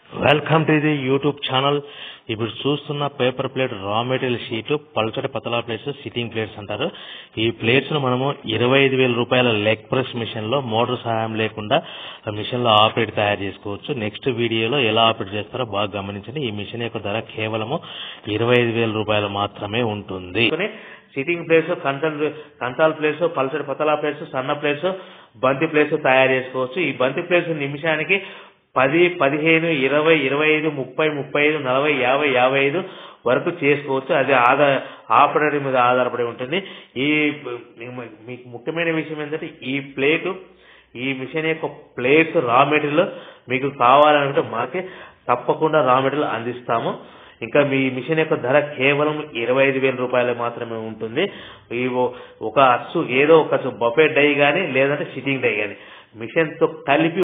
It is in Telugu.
Welcome to the YouTube channel. ఇప్పుడు చూస్తున్న paper plate raw material sheet, పల్చటి పతలా ప్లేట్స్, సిట్టింగ్ ప్లేట్స్ అంటారు. ఈ ప్లేట్స్ ను మనము 25,000 రూపాయల లెగ్ ప్రెస్ మిషన్ లో మోటార్ సహాయం లేకుండా మిషన్ లో ఆపరేట్ తయారు చేసుకోవచ్చు. నెక్స్ట్ వీడియోలో ఎలా ఆపరేట్ చేస్తారో బాగా గమనించండి. ఈ మిషన్ యొక్క ధర కేవలము 25,000 రూపాయలు మాత్రమే ఉంటుంది. సిట్టింగ్ ప్లేట్స్, కంచాల్ ప్లేట్స్, పల్చటి పతలా ప్లేట్స్, సన్న ప్లేట్స్, బంతి ప్లేట్స్ తయారు చేసుకోవచ్చు. ఈ బంతి ప్లేట్స్ నిమిషానికి 10, 15, 20, 25, 30, 35, 40, 50, 55 వరకు చేసుకోవచ్చు. అది ఆపరేటర్ మీద ఆధారపడి ఉంటుంది. మీకు ముఖ్యమైన విషయం ఏంటంటే ఈ మిషన్ యొక్క ప్లేట్స్ రా మెటీరియల్ మీకు కావాలంటే మాకే తప్పకుండా రా మెటీరియల్ అందిస్తాము. ఇంకా మీ మిషన్ యొక్క ధర కేవలం 25,000 రూపాయలు మాత్రమే ఉంటుంది. ఒక అచ్చు, ఏదో ఒక బఫెట్ డై కానీ లేదంటే సిట్టింగ్ డై కానీ మిషన్ తో కలిపి